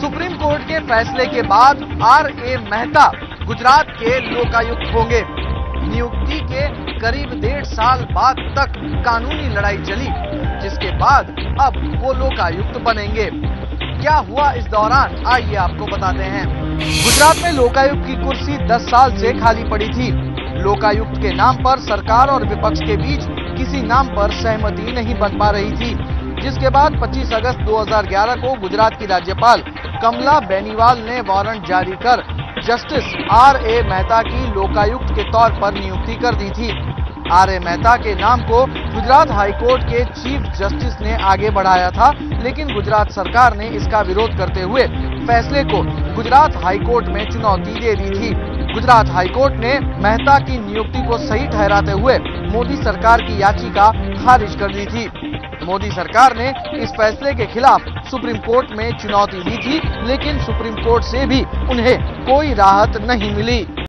Supreme court के फैसले के बाद आर.ए. मेहता गुजरात के लोकायुक्त होंगे। नियुक्ति के करीब 1.5 साल बाद तक कानूनी लड़ाई चली, जिसके बाद अब वो लोकायुक्त बनेंगे। क्या हुआ इस दौरान, आइए आपको बताते हैं। गुजरात में लोकायुक्त की कुर्सी 10 साल से खाली पड़ी थी। लोकायुक्त के नाम पर सरकार और विपक्ष के बीच किसी नाम पर सहमति नहीं बन पा रही थी, जिसके बाद 25 अगस्त 2011 को गुजरात की राज्यपाल कमला बेनीवाल ने वारंट जारी कर जस्टिस आर.ए. मेहता की लोकायुक्त के तौर पर नियुक्ति कर दी थी। आर.ए. मेहता के नाम को गुजरात हाईकोर्ट के चीफ जस्टिस ने आगे बढ़ाया था, लेकिन गुजरात सरकार ने इसका विरोध करते हुए फैसले को गुजरात हाईकोर्ट में चुनौती दे दी थी। गुजरात हाईकोर्ट ने मेहता की नियुक्ति को सही ठहराते हुए मोदी सरकार की याचिका खारिज कर दी थी। मोदी सरकार ने इस फैसले के खिलाफ सुप्रीम कोर्ट में चुनौती दी थी, लेकिन सुप्रीम कोर्ट से भी उन्हें कोई राहत नहीं मिली।